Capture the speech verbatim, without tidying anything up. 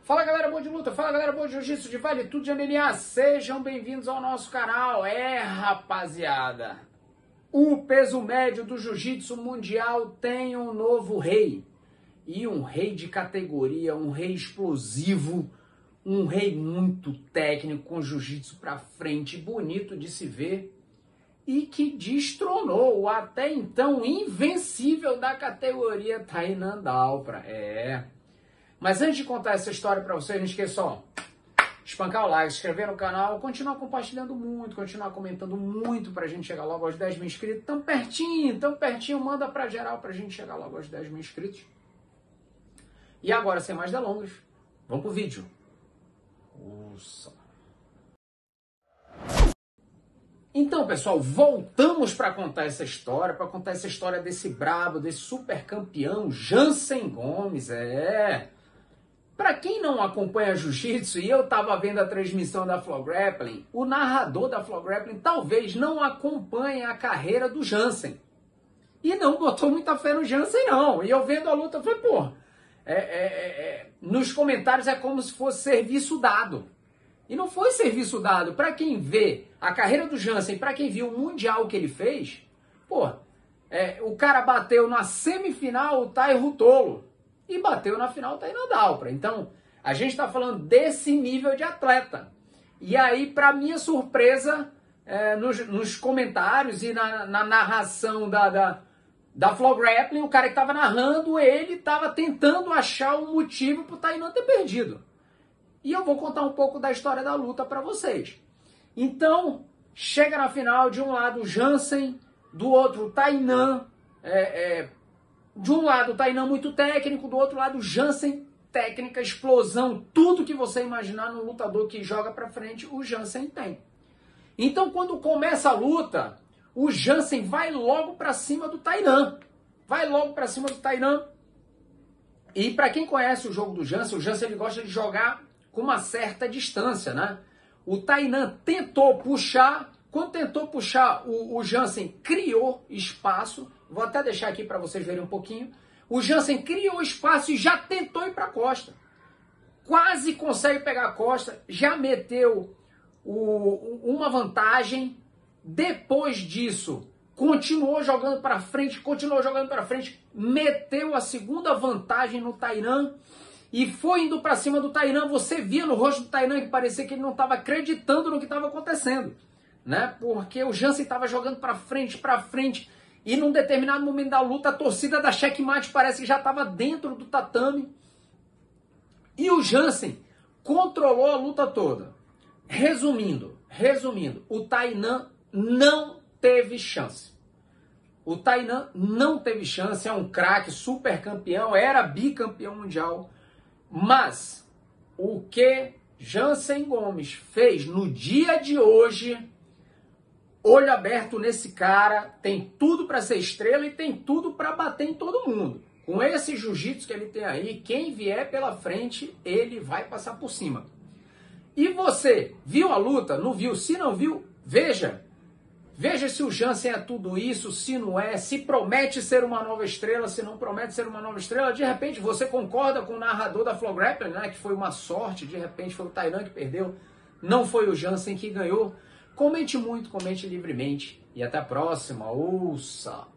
Fala galera boa de luta, fala galera boa de jiu-jitsu, de vale tudo de M M A, sejam bem-vindos ao nosso canal. É rapaziada, o peso médio do jiu-jitsu mundial tem um novo rei. E um rei de categoria, um rei explosivo, um rei muito técnico, com jiu-jitsu pra frente, bonito de se ver. E que destronou o até então invencível da categoria Tainan Dalpra. É... Mas antes de contar essa história pra vocês, não esqueça, ó, espancar o like, se inscrever no canal, continuar compartilhando muito, continuar comentando muito pra gente chegar logo aos dez mil inscritos. Tão pertinho, tão pertinho, manda pra geral pra gente chegar logo aos dez mil inscritos. E agora, sem mais delongas, vamos pro vídeo. Nossa. Então, pessoal, voltamos para contar essa história, para contar essa história desse brabo, desse super campeão, Jansen Gomes, é... Para quem não acompanha jiu-jitsu, e eu tava vendo a transmissão da Flow Grappling, o narrador da Flow Grappling talvez não acompanhe a carreira do Jansen. E não botou muita fé no Jansen, não. E eu vendo a luta, eu falei, pô, é, é, é, nos comentários é como se fosse serviço dado. E não foi serviço dado. Para quem vê a carreira do Jansen, para quem viu o Mundial que ele fez, pô, é, o cara bateu na semifinal o Tai Rutolo e bateu na final o Tainan Dalpra. Então, a gente está falando desse nível de atleta. E aí, para minha surpresa, é, nos, nos comentários e na, na narração da, da, da Flow Grappling, o cara que estava narrando, ele estava tentando achar um motivo para o Tainan ter perdido. E eu vou contar um pouco da história da luta para vocês. Então, chega na final, de um lado o Jansen, do outro o Tainan. É, é, de um lado o Tainan muito técnico, do outro lado o Jansen, técnica, explosão, tudo que você imaginar num lutador que joga para frente, o Jansen tem. Então, quando começa a luta, o Jansen vai logo para cima do Tainan. Vai logo para cima do Tainan. E para quem conhece o jogo do Jansen, o Jansen ele gosta de jogar com uma certa distância, né? O Tainan tentou puxar, quando tentou puxar, o, o Jansen criou espaço, vou até deixar aqui para vocês verem um pouquinho, o Jansen criou espaço e já tentou ir para a costa, quase consegue pegar a costa, já meteu o, uma vantagem, depois disso, continuou jogando para frente, continuou jogando para frente, meteu a segunda vantagem no Tainan, e foi indo para cima do Tainan. Você via no rosto do Tainan que parecia que ele não estava acreditando no que estava acontecendo, né? Porque o Jansen estava jogando para frente, para frente, e num determinado momento da luta, a torcida da Checkmate parece que já estava dentro do tatame, e o Jansen controlou a luta toda. Resumindo, resumindo, o Tainan não teve chance. O Tainan não teve chance, é um craque, super campeão, era bicampeão mundial. Mas o que Jansen Gomes fez no dia de hoje, olho aberto nesse cara, tem tudo para ser estrela e tem tudo para bater em todo mundo. Com esse jiu-jitsu que ele tem aí, quem vier pela frente, ele vai passar por cima. E você, viu a luta? Não viu? Se não viu, veja. Veja se o Jansen é tudo isso, se não é, se promete ser uma nova estrela, se não promete ser uma nova estrela. De repente você concorda com o narrador da Flow Grappling, né, que foi uma sorte, de repente foi o Tainan que perdeu, não foi o Jansen que ganhou. Comente muito, comente livremente e até a próxima. Ouça!